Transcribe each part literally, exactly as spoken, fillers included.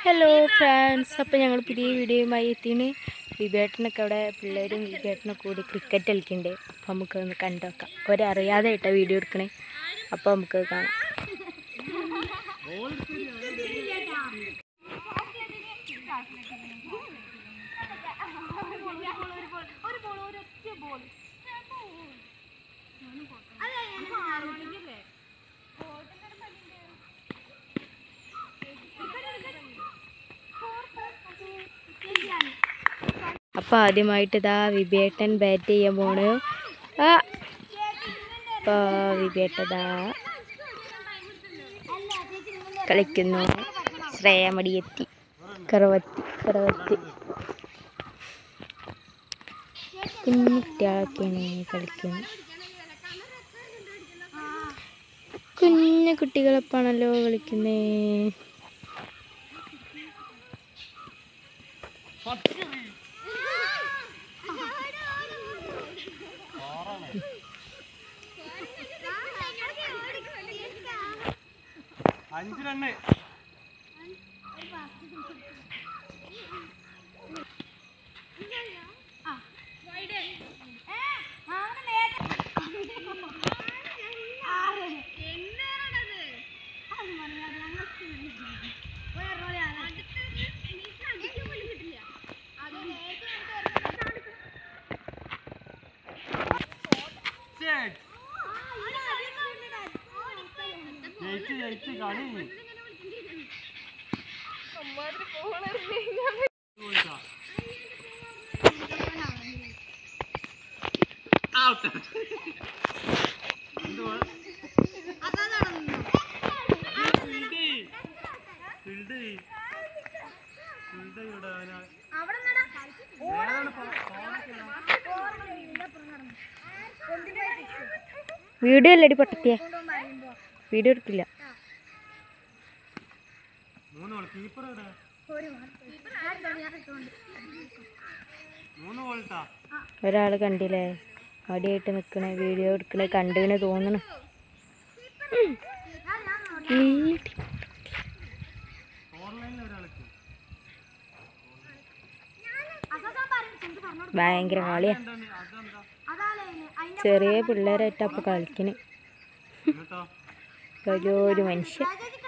Hello friends, അപ്പോൾ ഞങ്ങൾ പുതിയ വീഡിയോയുമായി എത്തിന്. വിവേട്ടനൊക്കെ അവിടെ പിള്ളേരും വിവേട്ടനൊക്കെ കൂടി ക്രിക്കറ്റ് കളിക്കുന്നുണ്ട്. അപ്പോൾ നമുക്കൊന്ന് കണ്ടു നോക്കാം. ഒരറിയാതെ ആയിട്ടാണ് വീഡിയോ എടുക്കണേ. അപ്പോൾ നമുക്ക് കാണാം. അപ്പോൾ ആദ്യമായിട്ട് ഇതാ വിവേട്ടൻ ബാറ്റ് ചെയ്യാൻ പോണ്. ആ അപ്പോൾ വിവേട്ടതാ കളിക്കുന്നു. ശ്രേയമടിയെത്തി കറവത്തി കറവത്തി കുഞ്ഞുകുട്ടികളൊക്കെയാണ് കളിക്കുന്നത്. കുഞ്ഞു കുട്ടികളൊപ്പാണല്ലോ കളിക്കുന്നേ. അഞ്ച് റണ്ണ് ജയിച്ച് ജയിച്ച് കളി വീഡിയോ അല്ലടി പൊട്ടത്തിയ, വീഡിയോ എടുക്കില്ല. ഒരാള് കണ്ടില്ലേ അടിയായിട്ട് നിക്കണേ, വീഡിയോ എടുക്കണേ കണ്ടുവിനെ തോന്നണ. ഭയങ്കര കളിയാ. ചെറിയ പിള്ളേരായിട്ട് അപ്പൊ കളിക്കണേ. വലിയൊരു മനുഷ്യൻ.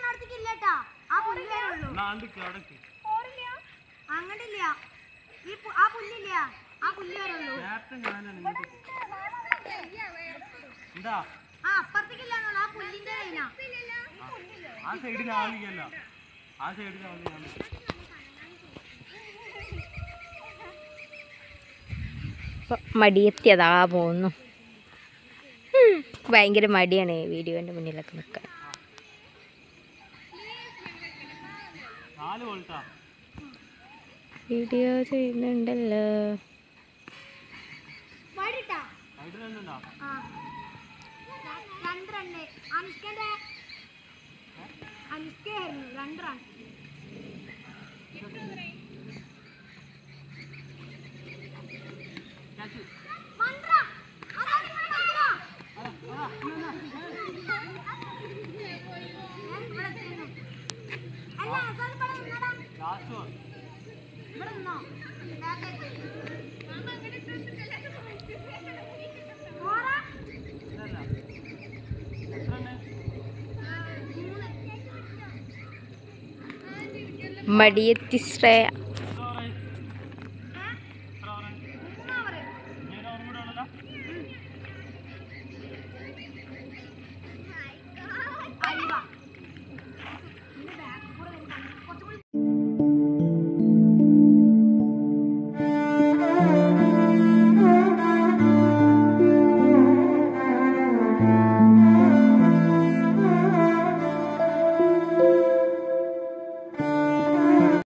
മടിയെത്തിയതാ പോന്നു. ഭയങ്കര മടിയാണ് വീഡിയോന്റെ മുന്നിലൊക്കെ നിൽക്കാൻ. വീഡിയോ ചെയ്യുന്നുണ്ടല്ലോ. മടിയെത്തി ശ്രേയ.